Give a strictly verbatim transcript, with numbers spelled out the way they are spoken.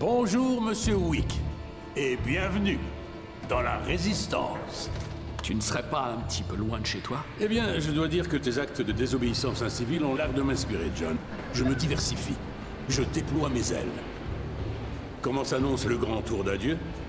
Bonjour, Monsieur Wick, et bienvenue dans la Résistance. Tu ne serais pas un petit peu loin de chez toi? Eh bien, je dois dire que tes actes de désobéissance incivile ont l'air de m'inspirer, John. Je me diversifie. Je déploie mes ailes. Comment s'annonce le grand tour d'adieu?